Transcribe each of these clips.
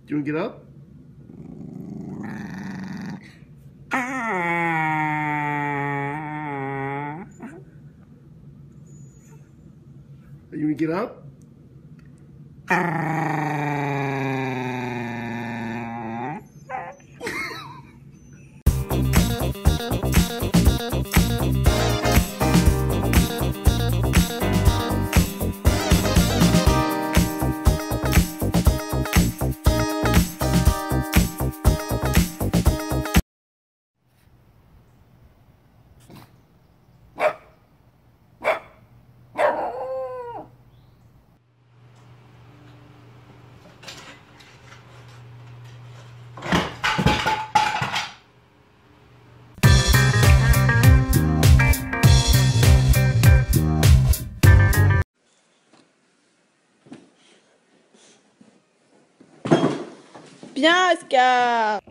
Do you want to get up? You want to get up? Bien, Oscar.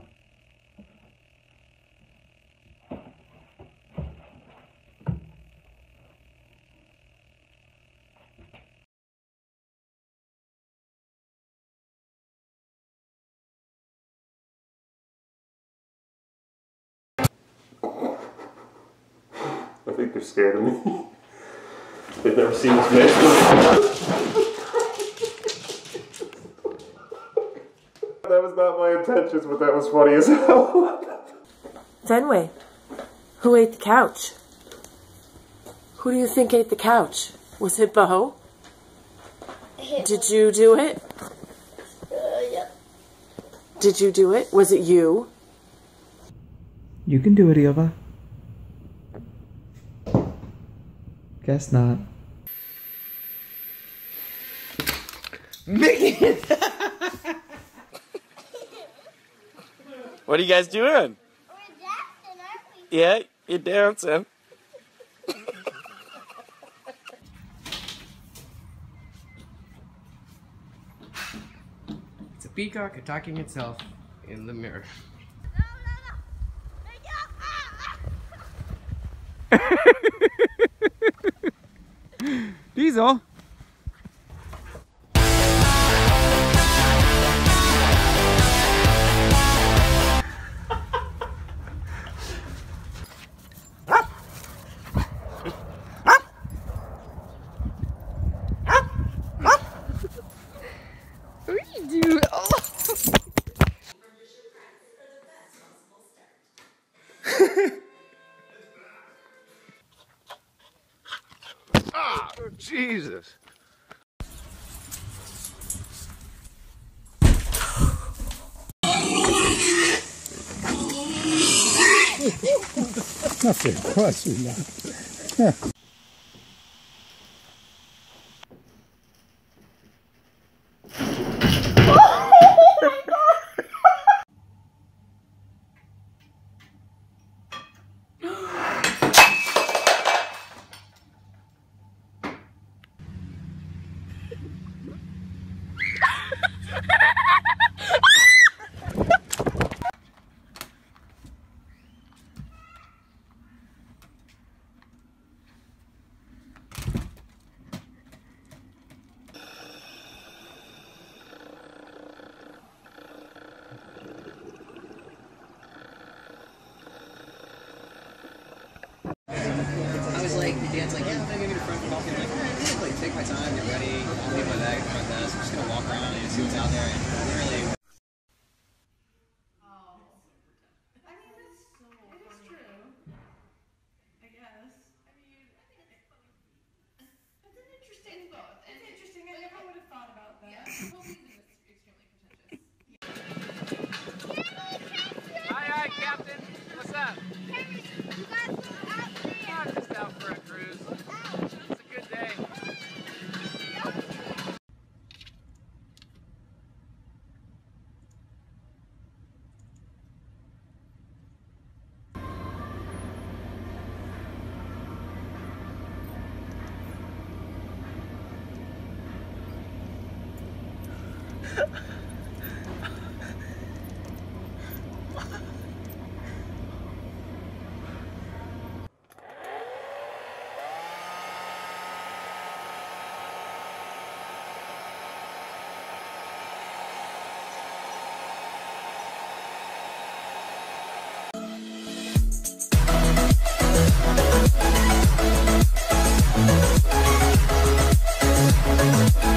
I think they're scared of me. They've never seen this mess before. That was not my intentions, but that was funny as hell. Fenway, who ate the couch? Who do you think ate the couch? Was it Bo? Did you do it? Yeah. Did you do it? Was it you? You can do it, Eva. Guess not. Mickey! What are you guys doing? We're dancing, aren't we? Yeah, you're dancing. It's a peacock attacking itself in the mirror. Diesel! What do you do? Oh. Ah, Jesus. Nothing, of course we know. I was like, the dad's like, yeah, I'm gonna go to front coffee. I'm like, I'm gonna like take my time, get ready, I'll leave my bag at the front desk. I'm just gonna walk around and see what's out there. And literally. Hi, Captain. What's up? I'm just out for a cruise. It's a good day. Bye.